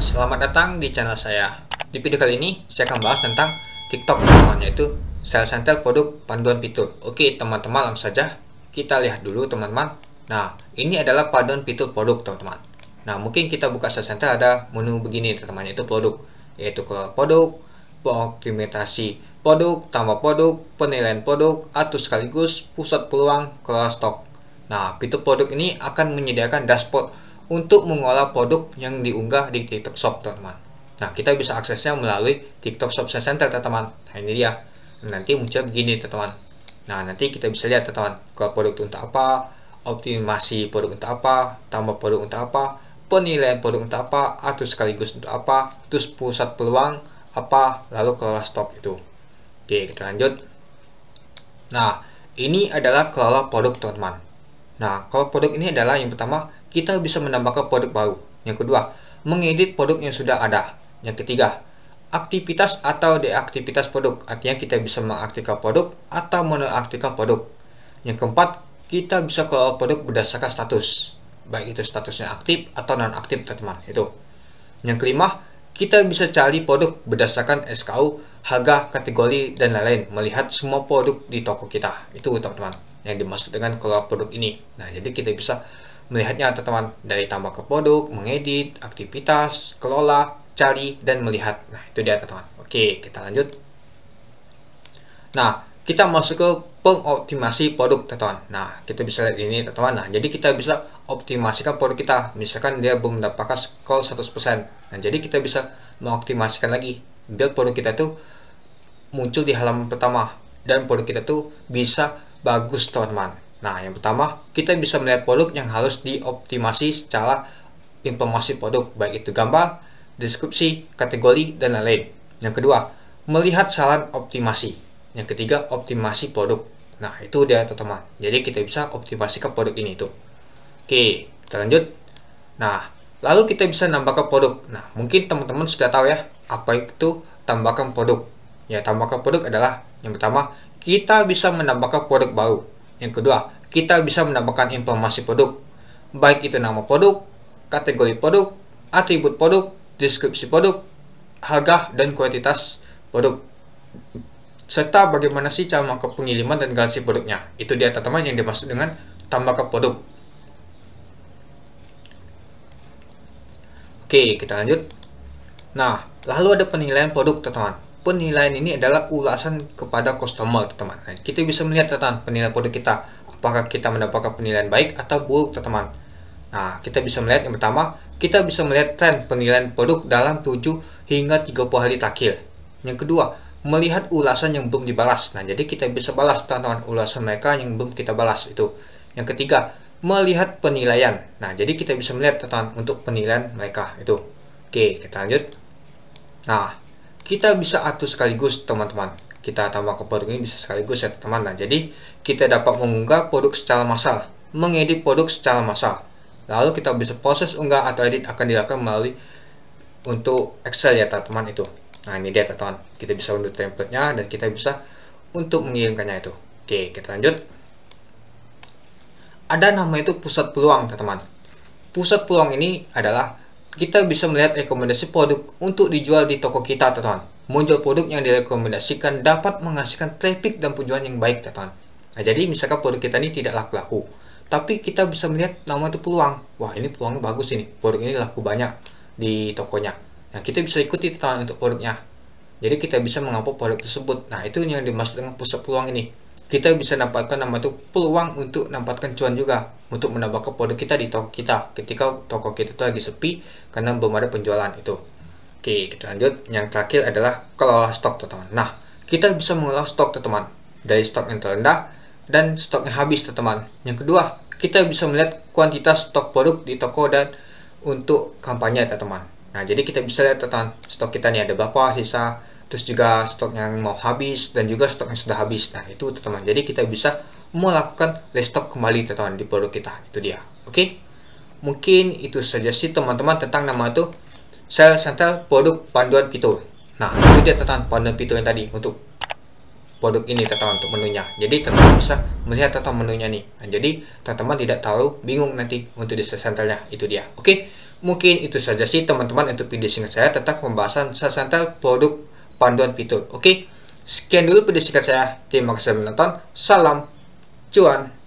Selamat datang di channel saya. Di video kali ini saya akan bahas tentang TikTok teman-teman, yaitu sales central produk panduan fitur. Oke teman-teman, langsung saja kita lihat dulu teman-teman. Nah, ini adalah panduan fitur produk teman-teman. Nah, mungkin kita buka sales central, ada menu begini teman-teman, yaitu produk, yaitu kelola produk, optimasi produk, tambah produk, penilaian produk, atur sekaligus, pusat peluang, kelola stok. Nah, fitur produk ini akan menyediakan dashboard untuk mengolah produk yang diunggah di TikTok Shop teman-teman. Nah, kita bisa aksesnya melalui TikTok Shop Sales Center teman-teman. Nah, ini dia. Nanti muncul begini teman-teman. Nah, nanti kita bisa lihat teman-teman, kalau produk itu untuk apa, optimasi produk untuk apa, tambah produk untuk apa, penilaian produk untuk apa, atur sekaligus untuk apa, terus pusat peluang apa, lalu kelola stok itu. Oke, kita lanjut. Nah, ini adalah kelola produk teman-teman. Nah, kalau produk ini adalah yang pertama, kita bisa menambahkan produk baru. Yang kedua, mengedit produk yang sudah ada. Yang ketiga, aktivitas atau deaktivitas produk. Artinya kita bisa mengaktifkan produk atau menonaktifkan produk. Yang keempat, kita bisa kelola produk berdasarkan status. Baik itu statusnya aktif atau non-aktif teman-teman. Itu. Yang kelima, kita bisa cari produk berdasarkan SKU, harga, kategori, dan lain-lain. Melihat semua produk di toko kita. Itu teman-teman yang dimaksud dengan kelola produk ini. Nah, jadi kita bisa melihatnya teman-teman, dari tambah ke produk, mengedit, aktivitas, kelola, cari, dan melihat. Nah, itu dia teman-teman. Oke, kita lanjut. Nah, kita masuk ke pengoptimasi produk teman-teman. Nah, kita bisa lihat ini teman-teman. Nah, jadi kita bisa optimasikan produk kita. Misalkan dia belum mendapatkan skor 100%. Nah, jadi kita bisa mengoptimasikan lagi biar produk kita tuh muncul di halaman pertama dan produk kita tuh bisa bagus teman-teman. Nah, yang pertama, kita bisa melihat produk yang harus dioptimasi secara informasi produk, baik itu gambar, deskripsi, kategori, dan lain-lain. Yang kedua, melihat saran optimasi. Yang ketiga, optimasi produk. Nah, itu dia teman-teman. Jadi kita bisa optimasikan produk ini tuh. Oke, kita lanjut. Nah, lalu kita bisa nambahkan produk. Nah, mungkin teman-teman sudah tahu ya, apa itu tambahkan produk. Ya, tambahkan produk adalah yang pertama, kita bisa menambahkan produk baru. Yang kedua, kita bisa menambahkan informasi produk, baik itu nama produk, kategori produk, atribut produk, deskripsi produk, harga, dan kuantitas produk, serta bagaimana sih cara melakukan pengiriman dan garansi produknya. Itu dia teman-teman yang dimaksud dengan tambahkan produk. Oke, kita lanjut. Nah, lalu ada penilaian produk teman-teman. Penilaian ini adalah ulasan kepada customer teman-teman. Nah, kita bisa melihat teman-teman penilaian produk kita, apakah kita mendapatkan penilaian baik atau buruk teman-teman. Nah, kita bisa melihat yang pertama, kita bisa melihat tren penilaian produk dalam 7 hingga 30 hari terakhir. Yang kedua, melihat ulasan yang belum dibalas. Nah, jadi kita bisa balas teman-teman ulasan mereka yang belum kita balas itu. Yang ketiga, melihat penilaian. Nah, jadi kita bisa melihat teman-teman untuk penilaian mereka itu. Oke, kita lanjut. Nah, kita bisa atur sekaligus teman-teman. Kita tambah ke produk ini bisa sekaligus ya teman-teman. Nah, jadi kita dapat mengunggah produk secara massal, mengedit produk secara massal. Lalu kita bisa proses unggah atau edit akan dilakukan melalui untuk Excel ya teman-teman itu. Nah, ini dia teman-teman. Kita bisa unduh template-nya dan kita bisa untuk mengirimkannya itu. Oke, kita lanjut. Ada nama itu pusat peluang teman-teman. Pusat peluang ini adalah kita bisa melihat rekomendasi produk untuk dijual di toko kita teman-teman. Muncul produk yang direkomendasikan dapat menghasilkan traffic dan penjualan yang baik teman-teman. Nah, jadi misalkan produk kita ini tidak laku-laku, tapi kita bisa melihat nama itu peluang. Wah, ini peluangnya bagus ini. Produk ini laku banyak di tokonya. Nah, kita bisa ikuti teman-teman untuk produknya. Jadi kita bisa mengupload produk tersebut. Nah, itu yang dimaksud dengan pusat peluang ini. Kita bisa dapatkan nama itu peluang untuk mendapatkan cuan juga, untuk menambahkan produk kita di toko kita ketika toko kita itu lagi sepi karena belum ada penjualan itu. Oke, kita lanjut. Yang terakhir adalah kelola stok teman-teman. Nah, kita bisa mengelola stok teman-teman, dari stok yang terendah dan stok yang habis teman-teman. Yang kedua, kita bisa melihat kuantitas stok produk di toko dan untuk kampanye teman-teman. Nah, jadi kita bisa lihat teman-teman, stok kita nih ada berapa sisa, terus juga stok yang mau habis dan juga stok yang sudah habis. Nah, itu teman-teman. Jadi kita bisa melakukan restock kembali teman-teman di produk kita. Itu dia. Oke. Mungkin itu saja sih teman-teman tentang nama itu sales central produk panduan fitur. Nah, itu dia teman-teman panduan fitur yang tadi untuk produk ini teman-teman, untuk menunya. Jadi teman-teman bisa melihat teman menunya nih. Nah, jadi teman-teman tidak terlalu bingung nanti untuk di sales centralnya. Itu dia. Oke. mungkin itu saja sih teman-teman untuk video singkat saya tentang pembahasan sales centel produk panduan fitur. Oke, sekian dulu video singkat saya. Terima kasih sudah menonton. Salam cuan.